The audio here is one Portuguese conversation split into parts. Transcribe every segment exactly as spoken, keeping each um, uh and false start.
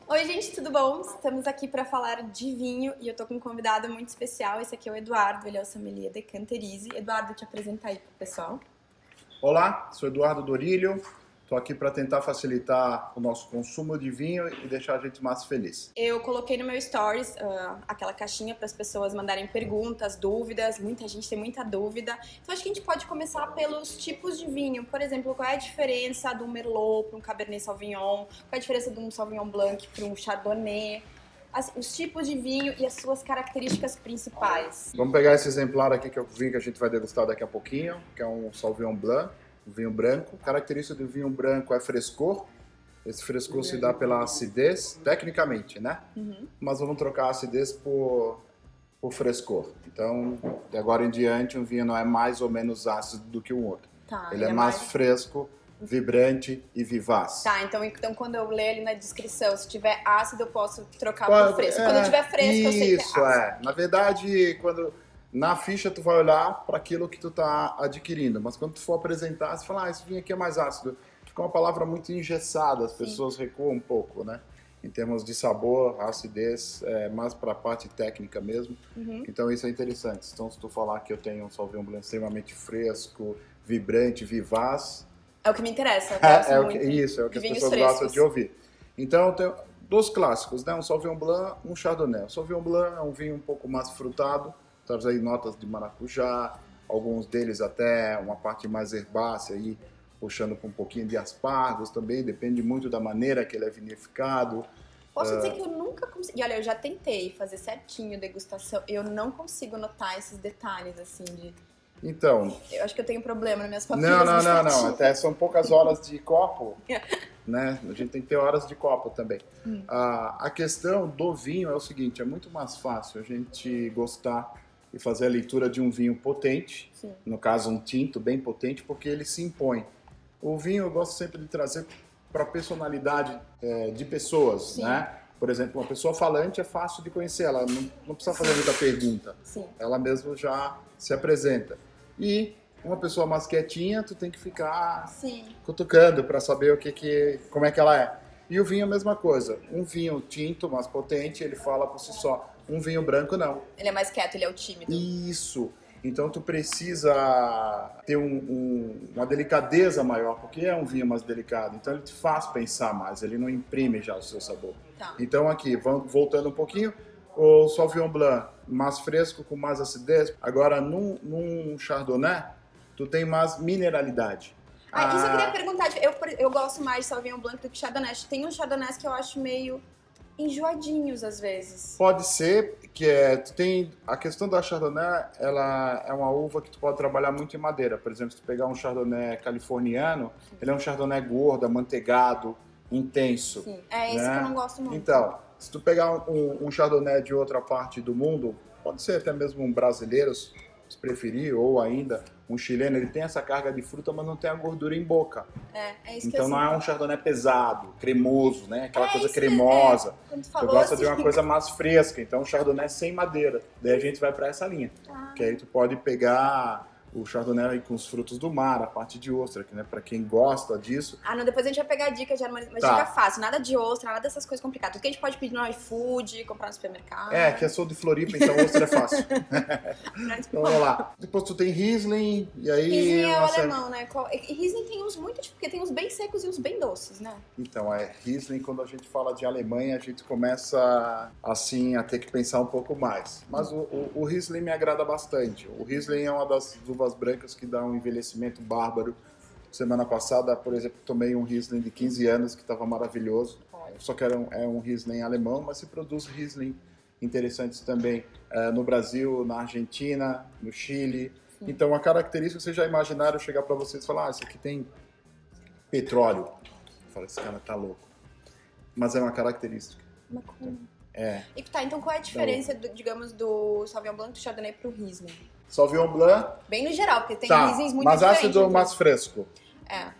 Oi, gente, tudo bom? Estamos aqui para falar de vinho e eu tô com um convidado muito especial. Esse aqui é o Eduardo, ele é o sommelier de Canterize. Eduardo, te apresentar aí pro pessoal. Olá, sou Eduardo Dorilho. Estou aqui para tentar facilitar o nosso consumo de vinho e deixar a gente mais feliz. Eu coloquei no meu stories uh, aquela caixinha para as pessoas mandarem perguntas, dúvidas. Muita gente tem muita dúvida. Então acho que a gente pode começar pelos tipos de vinho. Por exemplo, qual é a diferença do Merlot para um Cabernet Sauvignon? Qual é a diferença de um Sauvignon Blanc para um Chardonnay? Assim, os tipos de vinho e as suas características principais. Vamos pegar esse exemplar aqui que é o vinho que a gente vai degustar daqui a pouquinho, que é um Sauvignon Blanc. O vinho branco. A característica do vinho branco é frescor. Esse frescor se dá pela acidez, tecnicamente, né? Uhum. Mas vamos trocar a acidez por, por frescor. Então, de agora em diante, um vinho não é mais ou menos ácido do que o outro. Tá, ele é, é mais, mais fresco, vibrante e vivaz. Tá, então, então quando eu ler ali na descrição, se tiver ácido, eu posso trocar Pode, por fresco. É, quando tiver fresco, isso, eu sei que é ácido. é. Na verdade, quando... Na ficha tu vai olhar para aquilo que tu tá adquirindo, mas quando tu for apresentar, você fala, ah, esse vinho aqui é mais ácido. Fica uma palavra muito engessada, as pessoas Sim. recuam um pouco, né? Em termos de sabor, acidez, é mais para a parte técnica mesmo. Uhum. Então isso é interessante. Então se tu falar que eu tenho um Sauvignon Blanc extremamente fresco, vibrante, vivaz... É o que me interessa. Eu é, é o que, isso, é o que as pessoas frescos. gostam de ouvir. Então tem dois clássicos, né? Um Sauvignon Blanc, um Chardonnay. O Sauvignon Blanc é um vinho um pouco mais frutado, traz aí notas de maracujá, alguns deles até uma parte mais herbácea, aí, puxando para um pouquinho de aspargos também, depende muito da maneira que ele é vinificado. Posso uh... dizer que eu nunca consegui, olha, eu já tentei fazer certinho degustação, eu não consigo notar esses detalhes, assim, de... Então... Eu acho que eu tenho problema nas minhas papilas. Não, não, não, não, até são poucas horas de copo, né? A gente tem que ter horas de copo também. Hum. Uh, a questão do vinho é o seguinte, é muito mais fácil a gente gostar e fazer a leitura de um vinho potente, Sim. no caso um tinto bem potente, porque ele se impõe. O vinho eu gosto sempre de trazer para a personalidade é, de pessoas, Sim. né? Por exemplo, uma pessoa falante é fácil de conhecer, ela não, não precisa fazer muita pergunta, Sim. ela mesmo já se apresenta. E uma pessoa mais quietinha, tu tem que ficar Sim. cutucando para saber o que que, como é que ela é. E o vinho é a mesma coisa, um vinho tinto, mais potente, ele fala por si só. Um vinho branco, não. Ele é mais quieto, ele é o tímido. Isso. Então, tu precisa ter um, um, uma delicadeza maior, porque é um vinho mais delicado. Então, ele te faz pensar mais, ele não imprime já o seu sabor. Tá. Então, aqui, voltando um pouquinho, o Sauvignon Blanc, mais fresco, com mais acidez. Agora, num, num Chardonnay, tu tem mais mineralidade. Ah, ah, isso eu queria perguntar. Eu, eu gosto mais de Sauvignon Blanc do que Chardonnay. Tem uns Chardonnays que eu acho meio... enjoadinhos às vezes. Pode ser, que é, tu tem a questão da Chardonnay, ela é uma uva que tu pode trabalhar muito em madeira. Por exemplo, se tu pegar um Chardonnay californiano, Sim. ele é um Chardonnay gordo, amanteigado, intenso. Sim, é esse né? que eu não gosto muito. Então, se tu pegar um, um Chardonnay de outra parte do mundo, pode ser até mesmo um brasileiro, se preferir, ou ainda um chileno, ele tem essa carga de fruta, mas não tem a gordura em boca. É, é isso então que eu não sinto. é um Chardonnay pesado, cremoso, né? Aquela é coisa cremosa. É. Tu eu gosto assim... de uma coisa mais fresca, então um Chardonnay sem madeira. Daí a gente vai para essa linha. Ah. Que aí tu pode pegar o Chardonnay com os frutos do mar, a parte de ostra, que né, para quem gosta disso. Ah, não, depois a gente vai pegar dicas, uma, uma tá. dica fácil, nada de ostra, nada dessas coisas complicadas. Tudo que a gente pode pedir no iFood, comprar no supermercado. É, que eu sou de Floripa, então ostra é fácil. Então vamos lá. Depois tu tem Riesling, e aí... Riesling é o nossa... alemão, né? E Riesling tem uns muito, tipo, porque tem uns bem secos e uns bem doces, né? Então, é, Riesling, quando a gente fala de Alemanha, a gente começa, assim, a ter que pensar um pouco mais. Mas hum. o, o, o Riesling me agrada bastante. O Riesling é uma das uvas brancas que dá um envelhecimento bárbaro. Semana passada, por exemplo, tomei um Riesling de quinze anos que estava maravilhoso. Só que era um, é um Riesling alemão, mas se produz Riesling interessantes também é, no Brasil, na Argentina, no Chile. Sim. Então, a característica, vocês já imaginaram chegar para vocês e falar, ah, isso aqui tem petróleo. Eu falo, esse cara tá louco. Mas é uma característica. Mas como? É. E tá, então qual é a diferença, do, digamos, do Sauvignon Blanc do Chardonnay pro Riesling? Sauvignon Blanc... Bem no geral, porque tem tá, Rieslings muito mais diferentes. ácido ou mais fresco? É.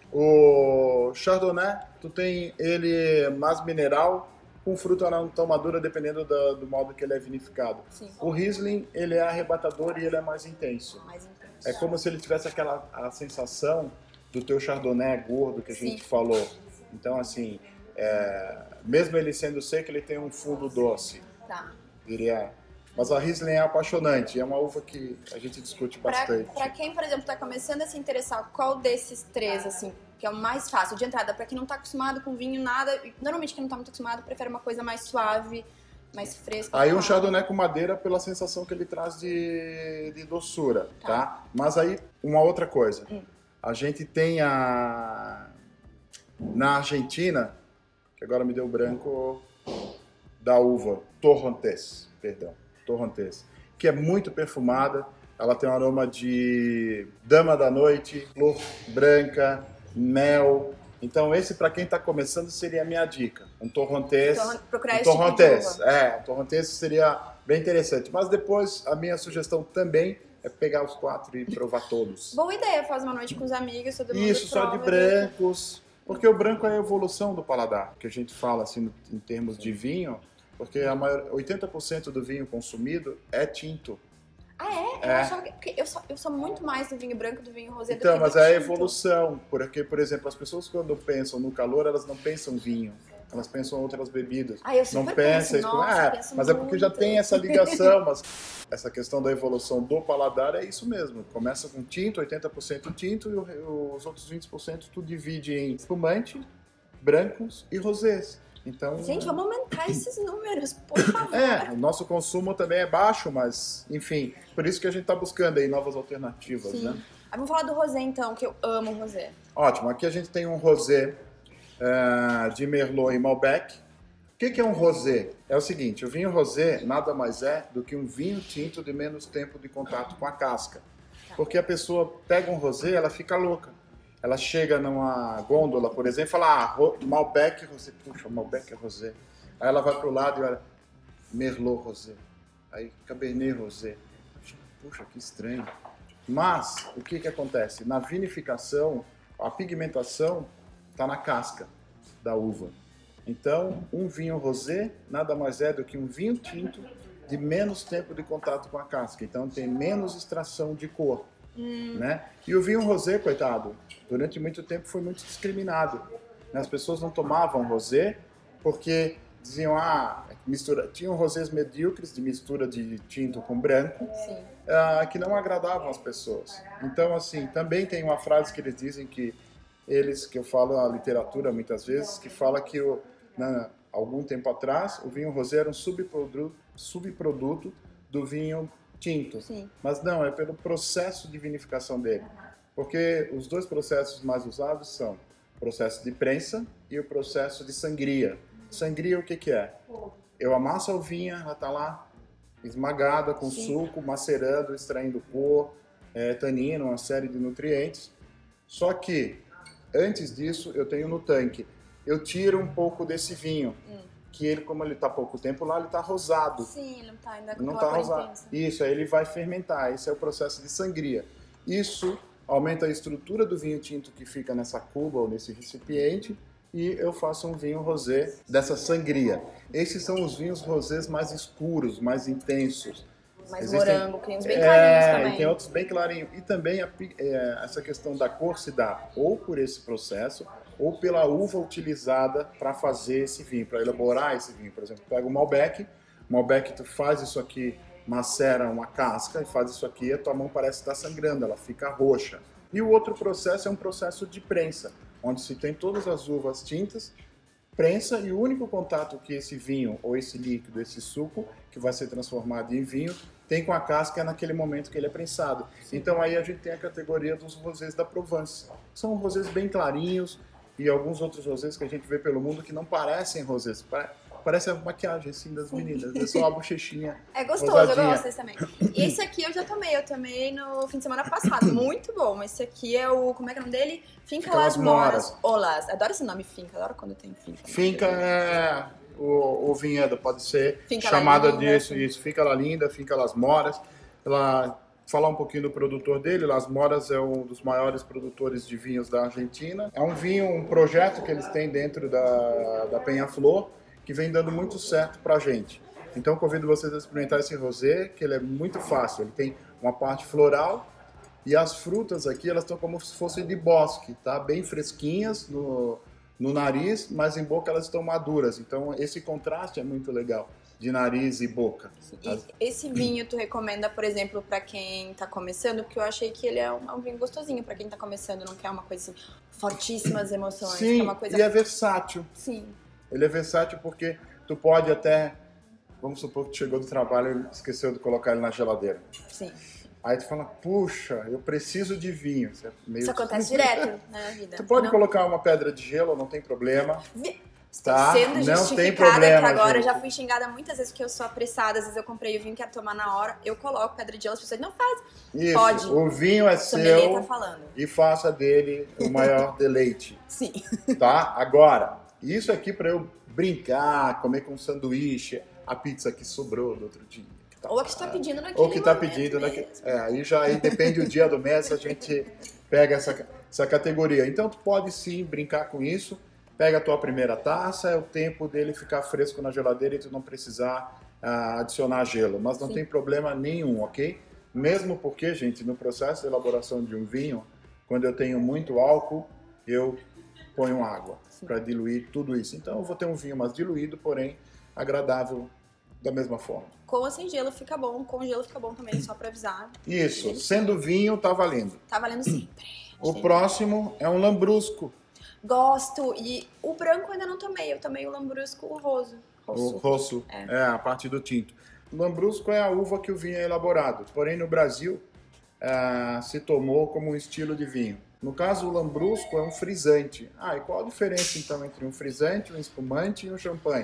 O Chardonnay, tu tem ele mais mineral, com fruta não tão madura, dependendo do, do modo que ele é vinificado. Sim. O Riesling, ele é arrebatador e ele é mais intenso. Mais intenso. É como se ele tivesse aquela a sensação do teu Chardonnay gordo que a Sim. gente falou. Então, assim, é, mesmo ele sendo seco, ele tem um fundo doce. Tá. Diria. Mas a Riesling é apaixonante, é uma uva que a gente discute bastante. Para quem, por exemplo, está começando a se interessar, qual desses três, assim, que é o mais fácil de entrada? Para quem não está acostumado com vinho, nada, normalmente quem não está muito acostumado prefere uma coisa mais suave, mais fresca. Aí um Chardonnay com madeira pela sensação que ele traz de, de doçura, tá. tá? Mas aí, uma outra coisa. Hum. A gente tem a... Na Argentina, que agora me deu branco da uva, Torrontés, perdão. Torrontés, que é muito perfumada, ela tem um aroma de dama da noite, flor branca, mel. Então esse, para quem está começando, seria a minha dica. Um Torrontés. Então, procurar um esse Torrontés, tipo de uva. é, um Torrontés seria bem interessante. Mas depois a minha sugestão também é pegar os quatro e provar todos. Boa ideia, faz uma noite com os amigos, todo mundo Isso, só de brancos, porque o branco é a evolução do paladar, que a gente fala assim em termos de vinho. Porque a maior, oitenta por cento do vinho consumido é tinto. Ah, é? Eu, é. achava que, porque eu, sou, eu sou muito mais do vinho branco do vinho rosé então, do que mas do é a tinto. evolução. Porque, por exemplo, as pessoas quando pensam no calor, elas não pensam vinho. Elas pensam em outras bebidas. Ah, eu super não pensa, penso, nossa, é, penso mas é porque já muito. tem essa ligação. Mas essa questão da evolução do paladar é isso mesmo. Começa com tinto, oitenta por cento tinto, e os outros vinte por cento tu divide em espumante, brancos e rosés. Então, gente, vamos aumentar esses números, por favor. É, o nosso consumo também é baixo, mas, enfim, por isso que a gente está buscando aí novas alternativas, Sim. né? Aí vamos falar do rosé, então, que eu amo rosé. Ótimo, aqui a gente tem um rosé uh, de Merlot e Malbec. O que, que é um rosé? É o seguinte, o vinho rosé nada mais é do que um vinho tinto de menos tempo de contato com a casca. Porque a pessoa pega um rosé, ela fica louca. Ela chega numa gôndola, por exemplo, e fala, ah, Malbec rosé, puxa, Malbec é rosé. Aí ela vai pro lado e olha, Merlot rosé, aí Cabernet rosé. Puxa, que estranho. Mas, o que que acontece? Na vinificação, a pigmentação está na casca da uva. Então, um vinho rosé nada mais é do que um vinho tinto de menos tempo de contato com a casca. Então, tem menos extração de cor. Hum. Né? E o vinho rosé, coitado, durante muito tempo foi muito discriminado. As pessoas não tomavam rosé porque diziam, ah, mistura, tinham rosés medíocres de mistura de tinto com branco, uh, que não agradavam as pessoas. Então, assim, também tem uma frase que eles dizem que eles, que eu falo na literatura muitas vezes, que fala que o, na, algum tempo atrás o vinho rosé era um subproduto, subproduto do vinho tinto. Sim. Mas não, é pelo processo de vinificação dele. Porque os dois processos mais usados são o processo de prensa e o processo de sangria. Sangria o que que é? Eu amasso a uvinha, ela está lá esmagada com Sim. suco, macerando, extraindo cor, é, tanino, uma série de nutrientes. Só que, antes disso, eu tenho no tanque, eu tiro um pouco desse vinho. Hum. Que ele, como ele está há pouco tempo lá, ele está rosado. Sim, ele não está ainda com não aquela tá cor rosado. intensa. Isso, aí ele vai fermentar. Esse é o processo de sangria. Isso aumenta a estrutura do vinho tinto que fica nessa cuba ou nesse recipiente e eu faço um vinho rosé dessa sangria. Esses são os vinhos rosés mais escuros, mais intensos. Mais Existem, morango, tem uns bem clarinhos é, também. E tem outros bem clarinhos. E também a, é, essa questão da cor se dá ou por esse processo ou pela uva utilizada para fazer esse vinho, para elaborar esse vinho. Por exemplo, pega o Malbec, Malbec tu faz isso aqui, macera uma casca e faz isso aqui, a tua mão parece estar sangrando, ela fica roxa. E o outro processo é um processo de prensa, onde se tem todas as uvas tintas, prensa e o único contato que esse vinho ou esse líquido, esse suco, que vai ser transformado em vinho, tem com a casca é naquele momento que ele é prensado. Sim. Então aí a gente tem a categoria dos rosés da Provence. São rosés bem clarinhos, e alguns outros rosés que a gente vê pelo mundo que não parecem rosés. Parece a maquiagem assim das meninas, é só uma bochechinha. É gostoso, rosadinha. Eu gosto desse também. E esse aqui eu já tomei, eu tomei no fim de semana passado, muito bom. Esse aqui é o, como é que é o nome dele? Finca, Finca Las Moras. Olas, adoro esse nome, Finca, adoro quando tem Finca. Finca é o, o vinhedo, pode ser Finca chamada disso, isso. Finca La Linda, Finca Las Moras. Ela... Falar um pouquinho do produtor dele, Las Moras é um dos maiores produtores de vinhos da Argentina. É um vinho, um projeto que eles têm dentro da, da Peñaflor, que vem dando muito certo pra gente. Então convido vocês a experimentar esse rosé, que ele é muito fácil. Ele tem uma parte floral e as frutas aqui, elas estão como se fossem de bosque, tá? Bem fresquinhas no, no nariz, mas em boca elas estão maduras. Então esse contraste é muito legal, de nariz e boca. E As... esse vinho tu recomenda, por exemplo, para quem tá começando? Porque eu achei que ele é um, é um vinho gostosinho para quem tá começando, não quer uma coisa assim, fortíssimas emoções. Sim, é uma coisa... e é versátil. Sim. Ele é versátil porque tu pode até, vamos supor que tu chegou do trabalho e esqueceu de colocar ele na geladeira. Sim. Aí tu fala, puxa, eu preciso de vinho. Isso, é meio... Isso acontece direto na vida. Tu pode não... colocar uma pedra de gelo, não tem problema. Vi... Tá? Sendo não justificada tem problema, que agora gente. eu já fui xingada muitas vezes porque eu sou apressada, às vezes eu comprei o vinho, quero tomar na hora, eu coloco pedra de gelo, as pessoas não fazem. Isso, pode. O vinho é seu tá falando. E faça dele o maior deleite. Sim. Tá? Agora, isso aqui para eu brincar, comer com um sanduíche, a pizza que sobrou do outro dia. Tá, ou a que está pedindo naquele Ou que está pedindo naquele... É, aí já aí depende do dia do mês, a gente pega essa, essa categoria. Então tu pode sim brincar com isso. Pega a tua primeira taça, é o tempo dele ficar fresco na geladeira e tu não precisar uh, adicionar gelo. Mas não Sim. tem problema nenhum, ok? Mesmo porque, gente, no processo de elaboração de um vinho, quando eu tenho muito álcool, eu ponho água para diluir tudo isso. Então eu vou ter um vinho mais diluído, porém agradável da mesma forma. Com ou sem gelo fica bom, com gelo fica bom também, só para avisar. Isso, sendo vinho, tá valendo. Tá valendo sempre. O próximo é um lambrusco. Gosto. E o branco eu ainda não tomei. Eu tomei o lambrusco, o roso. O rosso, é. é, a parte do tinto. O lambrusco é a uva que o vinho é elaborado. Porém, no Brasil, é, se tomou como um estilo de vinho. No caso, o lambrusco é um frisante. Ah, e qual a diferença, então, entre um frisante, um espumante e um champanhe?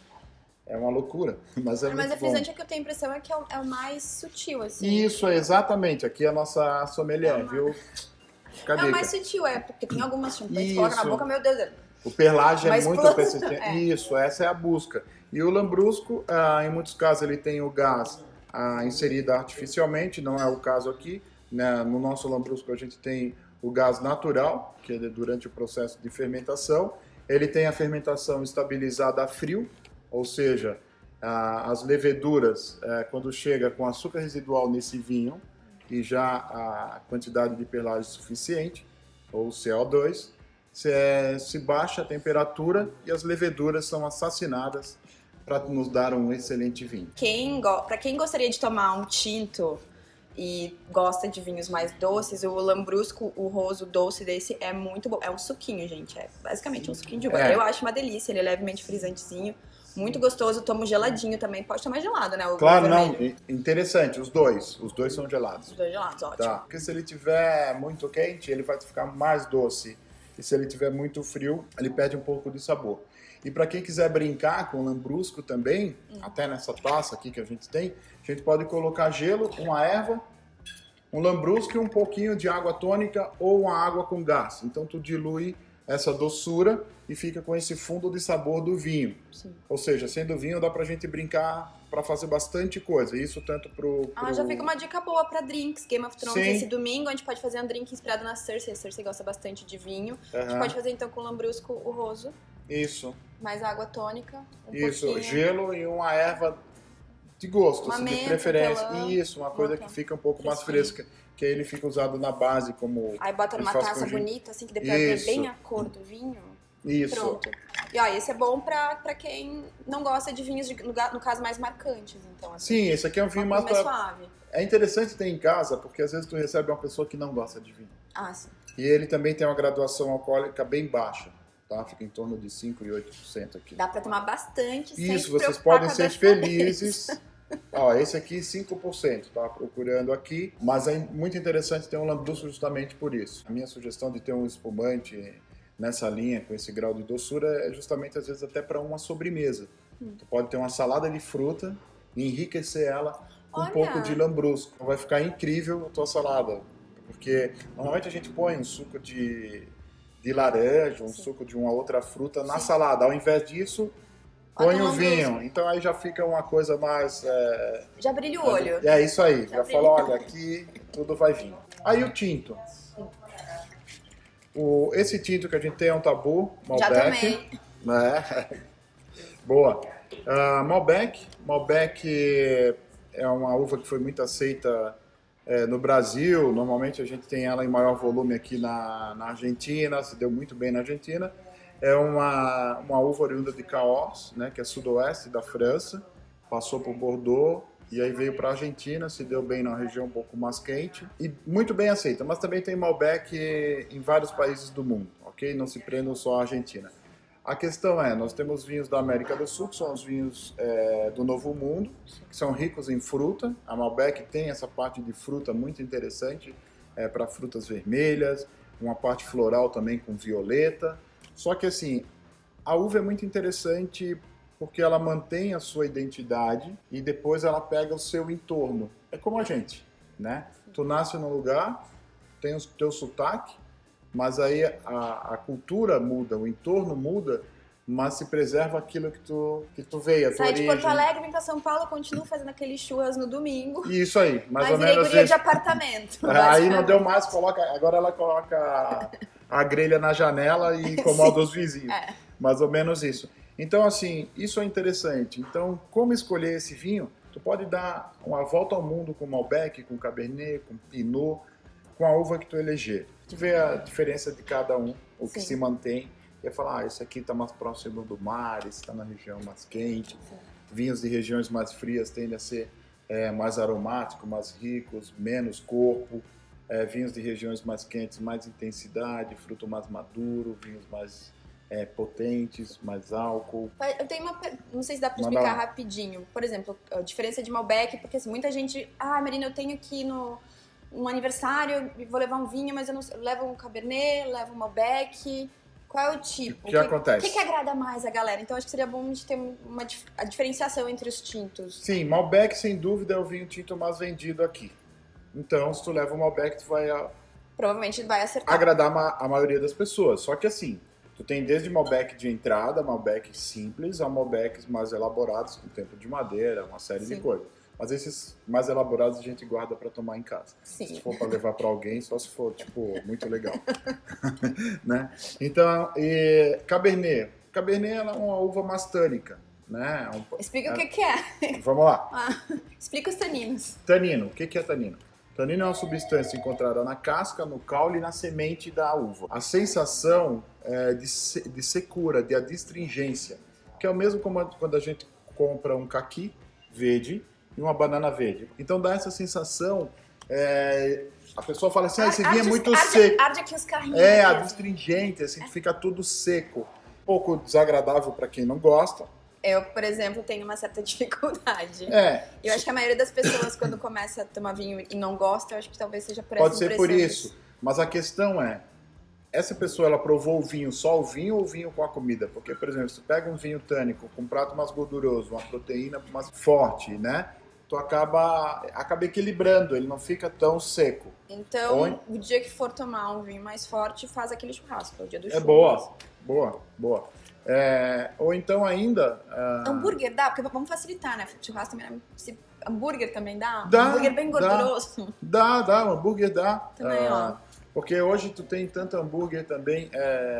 É uma loucura, mas é mas muito a frisante bom. É que eu tenho a impressão é que é o, é o mais sutil, assim. Isso, é exatamente. Aqui é a nossa sommelier, é uma... viu? Cadê? É o mais sutil, é, porque tem algumas champanhes que coloca na boca, meu Deus. O perlage mas é muito plus... persistente. É. Isso, essa é a busca. E o lambrusco, ah, em muitos casos, ele tem o gás ah, inserido artificialmente, não é o caso aqui. Né? No nosso lambrusco a gente tem o gás natural, que é durante o processo de fermentação. Ele tem a fermentação estabilizada a frio, ou seja, ah, as leveduras, eh, quando chega com açúcar residual nesse vinho, e já a quantidade de perlage suficiente, ou C O dois, se, é, se baixa a temperatura e as leveduras são assassinadas para nos dar um excelente vinho. Quem go... Para quem gostaria de tomar um tinto e gosta de vinhos mais doces, o lambrusco, o roso doce desse é muito bom. É um suquinho, gente, é basicamente um suquinho de uva. É. Eu acho uma delícia, ele é levemente frisantezinho. Muito gostoso, tomo geladinho também. Pode tomar gelado, né? O claro, não. Interessante, os dois. Os dois são gelados. Os dois gelados, ótimo. Tá. Porque se ele tiver muito quente, ele vai ficar mais doce. E se ele tiver muito frio, ele perde um pouco de sabor. E para quem quiser brincar com o lambrusco também, hum. até nessa taça aqui que a gente tem, a gente pode colocar gelo, uma erva, um lambrusco e um pouquinho de água tônica ou uma água com gás. Então tu dilui essa doçura e fica com esse fundo de sabor do vinho. Sim. Ou seja, sendo vinho dá pra gente brincar para fazer bastante coisa. Isso tanto pro, pro... Ah, já fica uma dica boa para drinks. Game of Thrones Sim. esse domingo a gente pode fazer um drink inspirado na Cersei. A Cersei gosta bastante de vinho. Uhum. A gente pode fazer então com o lambrusco o roso. Isso. Mais água tônica. Um Isso, pouquinho. Gelo e uma erva de gosto, uma assim, menta, de preferência. pela... Isso, uma coisa que fica um pouco mais fresca. Que aí ele fica usado na base como... Aí bota numa taça bonita, assim, que depois vê bem a cor do vinho. Isso. Pronto. E ó, esse é bom pra, pra quem não gosta de vinhos, de, no, no caso, mais marcantes. Então, assim, sim, esse aqui é um vinho mais, mais pra... suave. É interessante ter em casa, porque às vezes tu recebe uma pessoa que não gosta de vinho. Ah, sim. E ele também tem uma graduação alcoólica bem baixa, tá? Fica em torno de cinco e oito por cento aqui. Dá pra tomar bastante, isso, vocês podem ser felizes. Ó, esse aqui cinco por cento, tá? Procurando aqui. Mas é muito interessante ter um lambrusco justamente por isso. A minha sugestão de ter um espumante nessa linha, com esse grau de doçura, é justamente às vezes até para uma sobremesa. Hum. Tu pode ter uma salada de fruta e enriquecer ela com Olha. um pouco de lambrusco. Vai ficar incrível a tua salada. Porque normalmente a gente põe um suco de, de laranja, um Sim. suco de uma outra fruta na Sim. salada. Ao invés disso, põe o vinho. Então aí já fica uma coisa mais... É... Já brilha o olho. É isso aí. Já, já fala, olha, aqui tudo vai vir. Aí o tinto. O, esse tinto que a gente tem é um tabu, Malbec. Já tomei. Né? Boa. Uh, Malbec. Malbec é uma uva que foi muito aceita é, no Brasil. Normalmente a gente tem ela em maior volume aqui na, na Argentina, se deu muito bem na Argentina. é uma, uma uva oriunda de Cahors, né, que é sudoeste da França, passou por Bordeaux e aí veio para a Argentina, se deu bem na região um pouco mais quente e muito bem aceita, mas também tem Malbec em vários países do mundo, ok? Não se prendam só à Argentina. A questão é, nós temos vinhos da América do Sul, que são os vinhos é, do Novo Mundo, que são ricos em fruta. A Malbec tem essa parte de fruta muito interessante, é, para frutas vermelhas, uma parte floral também com violeta. Só que assim, a uva é muito interessante porque ela mantém a sua identidade e depois ela pega o seu entorno. É como a gente, né? Tu nasce num lugar, tem o teu sotaque, mas aí a, a cultura muda, o entorno muda, mas se preserva aquilo que tu, que tu veio, a tua Sai de origem. Porto Alegre, vem pra São Paulo, continuo fazendo aqueles churras no domingo. Isso aí, mais mas ou menos virei guria isso. de apartamento. Aí não deu mais, coloca, agora ela coloca a grelha na janela e incomoda os vizinhos. É. Mais ou menos isso. Então, assim, isso é interessante. Então, como escolher esse vinho? Tu pode dar uma volta ao mundo com Malbec, com Cabernet, com Pinot, com a uva que tu eleger. Tu vê a diferença de cada um, o Sim. que se mantém. E falar, ah, esse aqui está mais próximo do mar, esse está na região mais quente. Sim. Vinhos de regiões mais frias tendem a ser é, mais aromáticos, mais ricos, menos corpo. É, vinhos de regiões mais quentes, mais intensidade, fruto mais maduro, vinhos mais é, potentes, mais álcool. Eu tenho uma... Não sei se dá pra Manda explicar lá. rapidinho. Por exemplo, a diferença de Malbec, porque assim, muita gente... Ah, Marina, eu tenho aqui no... um aniversário, vou levar um vinho, mas eu não eu levo um Cabernet, levo um Malbec. Qual é o tipo? O que, que acontece? O que, que agrada mais a galera? Então acho que seria bom a gente ter uma a diferenciação entre os tintos. Sim, Malbec sem dúvida é o vinho tinto mais vendido aqui. Então, se tu leva o Malbec, tu vai a... Provavelmente vai acertar. agradar a maioria das pessoas. Só que assim, tu tem desde Malbec de entrada, Malbec simples, a Malbecs mais elaborados, com tempo de madeira, uma série Sim. de coisas. Mas esses mais elaborados a gente guarda para tomar em casa. Sim. Se for para levar para alguém, só se for, tipo, muito legal. Né? Então, e Cabernet. Cabernet ela é uma uva mais tânica, né? Um, Explica é, o que, que é. Vamos lá. Ah, explica os taninos. Tanino. O que, que é tanino? Tanino é uma substância encontrada na casca, no caule e na semente da uva. A sensação é de, se, de secura, de adstringência, que é o mesmo como quando a gente compra um caqui verde e uma banana verde. Então dá essa sensação, é, a pessoa fala assim, ah, esse vinho é muito arde, seco. Arde aqui os carrinhos. É, aqui, adstringente, assim, fica tudo seco. Um pouco desagradável para quem não gosta. Eu, por exemplo, tenho uma certa dificuldade. É. Eu acho que a maioria das pessoas, quando começa a tomar vinho e não gosta, eu acho que talvez seja por Pode essas ser por impressões. isso. Mas a questão é, essa pessoa ela provou o vinho, só o vinho ou o vinho com a comida? Porque, por exemplo, se tu pega um vinho tânico com um prato mais gorduroso, uma proteína mais forte, né? Tu acaba, acaba equilibrando, ele não fica tão seco. Então, Ou... o dia que for tomar um vinho mais forte, faz aquele churrasco, é o dia do É churrasco. boa, boa, boa. É, ou então ainda... Uh... Hambúrguer dá? Porque vamos facilitar, né? Churrasco também é... Se... Hambúrguer também dá? Dá, Hambúrguer bem gorduroso. Dá, dá, o hambúrguer dá. Também, uh, ó. Porque hoje tu tem tanto hambúrguer também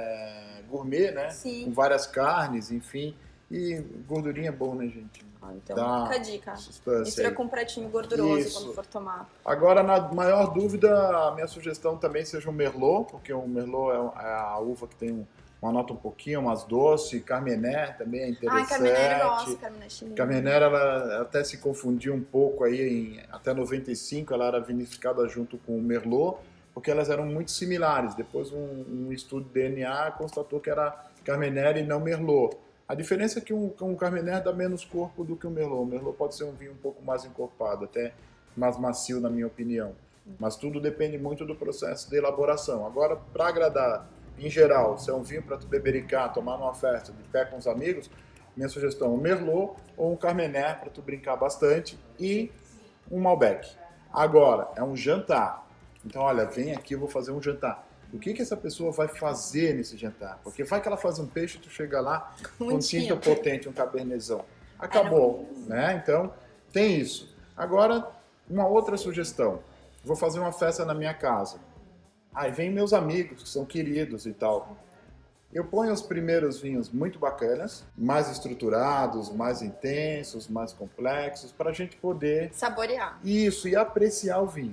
é, gourmet, né? Sim. Com várias carnes, enfim. E gordurinha é bom, né, gente? Ah, então Dá fica a dica. sustância Mistura aí. com um pratinho gorduroso Isso. quando for tomar. Agora, na maior dúvida, a minha sugestão também seja o Merlot, porque o Merlot é a uva que tem uma nota um pouquinho mais doce. Carmener também é interessante. Ah, Carmener eu gosto, Carmener chileno. Carmener, ela até se confundiu um pouco aí, em, até noventa e cinco ela era vinificada junto com o Merlot, porque elas eram muito similares. Depois um, um estudo de D N A constatou que era Carmener e não Merlot. A diferença é que um, um Carmener dá menos corpo do que o Merlot. O Merlot pode ser um vinho um pouco mais encorpado, até mais macio, na minha opinião. Mas tudo depende muito do processo de elaboração. Agora, para agradar, em geral, se é um vinho para tu bebericar, tomar numa festa, de pé com os amigos, minha sugestão é um Merlot ou um Carmener para tu brincar bastante e um Malbec. Agora, é um jantar. Então, olha, vem aqui, eu vou fazer um jantar. O que que essa pessoa vai fazer nesse jantar? Porque vai que ela faz um peixe, tu chega lá com um tinto potente, um cabernezão. Acabou, né? Então, tem isso. Agora, uma outra sugestão. Vou fazer uma festa na minha casa. Aí vem meus amigos, que são queridos e tal. Eu ponho os primeiros vinhos muito bacanas, mais estruturados, mais intensos, mais complexos, para a gente poder... Saborear. Isso, e apreciar o vinho.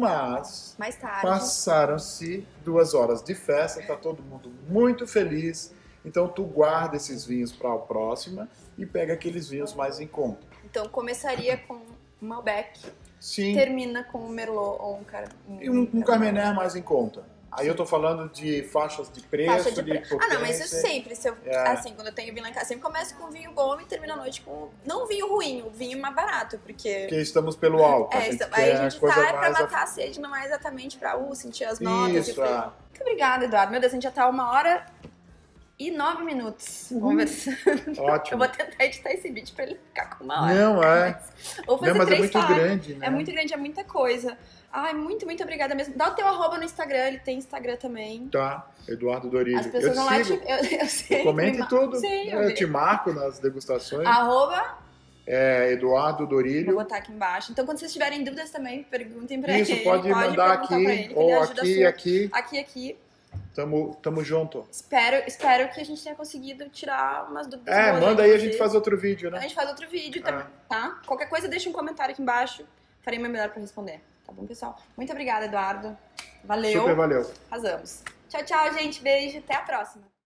Mas mais tarde passaram-se duas horas de festa, tá todo mundo muito feliz. Então tu guarda esses vinhos para a próxima e pega aqueles vinhos mais em conta. Então começaria com um Malbec, Sim. termina com um Merlot ou um, car... um, E um, um Carmener mais em conta. Aí eu tô falando de faixas de preço, Faixa de, de pre... potência. Ah, não, mas isso sempre. Se eu, É. Assim, quando eu tenho vinho lá em casa, sempre começo com vinho bom e termino a noite com... Não vinho ruim, o vinho mais barato, porque... Porque estamos pelo álcool. É, a gente aí a gente coisa tá é pra mais matar a sede, não é exatamente pra uh, sentir as notas. Isso, e é. Muito obrigada, Eduardo. Meu Deus, a gente já tá uma hora e nove minutos Uhum. conversando. Ótimo. Eu vou tentar editar esse vídeo pra ele ficar com uma hora. Não, é. Ou fazer Não, mas é três muito páginas. grande, né? É muito grande, é muita coisa. Ai, muito, muito obrigada mesmo. Dá o teu arroba no Instagram, ele tem Instagram também. Tá, Eduardo Dorilho. As pessoas eu vão lá, sigo. te, eu, eu sei. Comente me tudo. Sim, eu, eu vi. te marco nas degustações. Arroba, É Eduardo vou Dorilho. botar aqui embaixo. Então, quando vocês tiverem dúvidas também, perguntem pra Isso, ele. pode, mandar perguntar pra ele, aqui, que ele ou ajuda aqui, super. aqui. Aqui, aqui. Tamo, tamo junto. Espero, espero que a gente tenha conseguido tirar umas dúvidas É, boas manda aí aí, a pra gente vocês. faz outro vídeo, A né? gente faz outro vídeo, É. tá? tá? Qualquer coisa, deixa um comentário aqui embaixo. Farei meu melhor pra responder. Tá bom, pessoal? Muito obrigada, Eduardo. Valeu. Super valeu. Arrasamos. Tchau, tchau, gente. Beijo. Até a próxima.